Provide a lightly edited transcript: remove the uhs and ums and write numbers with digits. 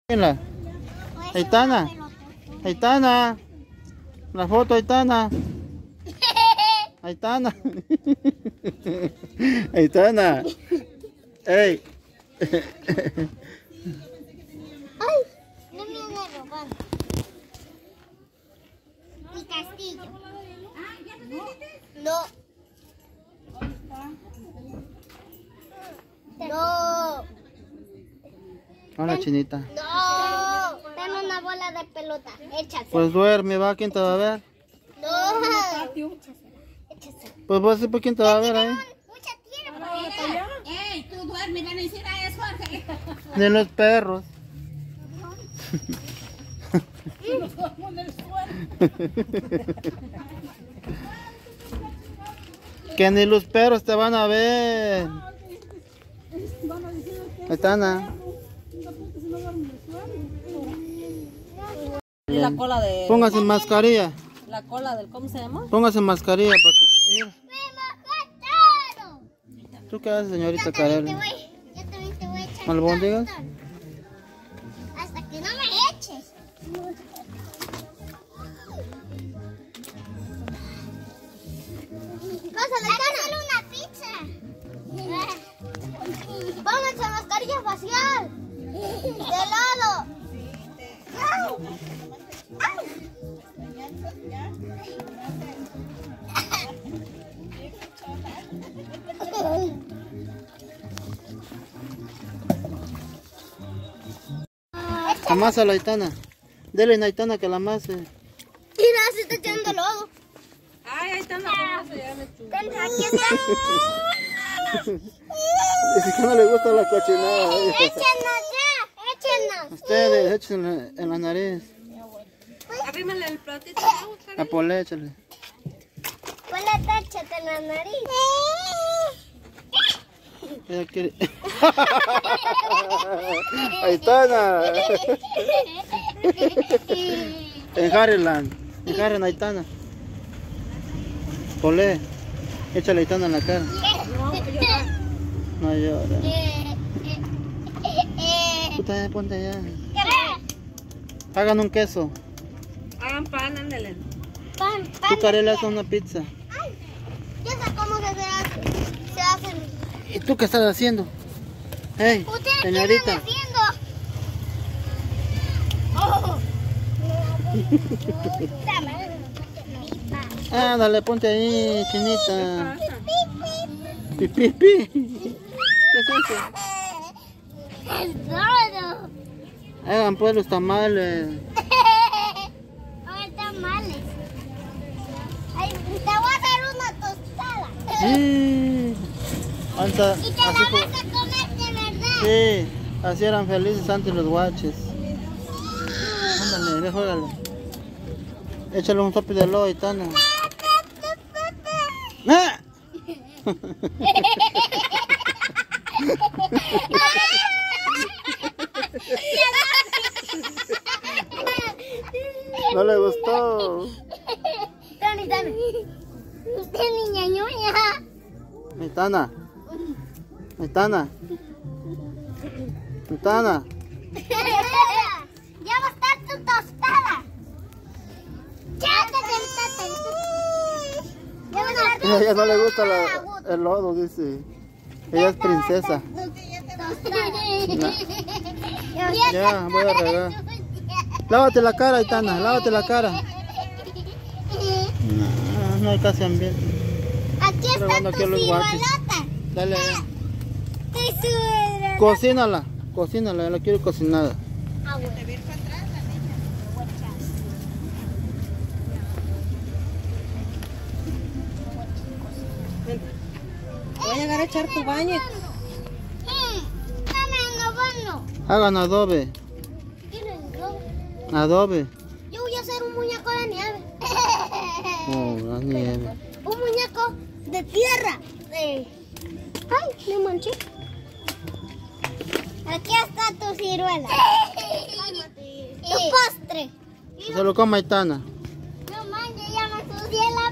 La Aitana, Aitana, la foto Aitana, Aitana, Aitana, ey. Ay, no me anda robando. Mi castillo. No. No. Hola, Chinita. No. Dame una bola de pelota. Échase. Pues duerme, va, ¿quién te va a ver? No. Échase. Pues vos, ¿por quién te va a ver ahí? Mucha tierra para allá. ¡Ey! Tú duermes, van a decir a eso, Jorge. De los perros. Que ni los perros te van a ver. Aitana. Y la cola de... Póngase mascarilla. La cola del... ¿Cómo se llama? Póngase mascarilla para que... Mira. ¡Me mataron! ¿Tú qué haces, señorita Yo Karel? también te voy a echar. ¿Albóndigas? Hasta que no me eches. Pásale una pizza. Pónganse mascarilla facial. De lado. Amasa la Aitana. Dele a Aitana que la amase. Mira, se está echando lodo. Ay, ahí están las cosas, ya me chupé. Aquí está. Dice que no le gusta la cochinada. Échenos ya. Échenos. Ustedes, échenle en la nariz. Arrímale el platito. A Pole, échale. Ponle, échate en la nariz. Ella quiere... Aitana. En Harryland. En Harryland, Aitana. Pole, échale Aitana en la cara. No llora. Tú también ponte allá. Hagan un queso. Hagan pan, ándale. Pan, Tú, pan. Karel, haz una pizza. Ay, ya sé cómo se hace. Se hacen. ¿Y tú qué estás haciendo? Hey, ¿Ustedes qué señorita. están haciendo? Oh. Ándale, ponte ahí, Chinita. Pi. ¿Qué es eso? Es todo. Hagan pues los tamales. Ahora tamales. Ay, te voy a hacer una tostada. Sí. Anta, Y te así la fue. vas a comer de verdad. Sí, así eran felices antes los guaches. Ándale, juégale. Échale un sopi de lodo, Aitana. ¡Ah! No le gustó. Dame. Usted niña ñoña. Aitana. Aitana. Aitana. Ya va a estar tu tostada. Ya va a estar A ella no le gusta el lodo, dice. Ella es princesa. Ya, voy a regar. Lávate la cara, Aitana, lávate la cara. No hay casi ambiente. Aquí está Grabando tu aquí a los guaches. ciruelota. Dale. Tu ciruelota. Cocínala, yo la quiero cocinada. Voy a llegar a echar tu baño. Dame Hagan adobe. Adobe. Yo voy a hacer un muñeco de nieve. Oh, la nieve. Un muñeco de tierra. Ay, me manché. Aquí está tu ciruela. Tu postre. Se lo coma Aitana. No manches, ya me ensucié la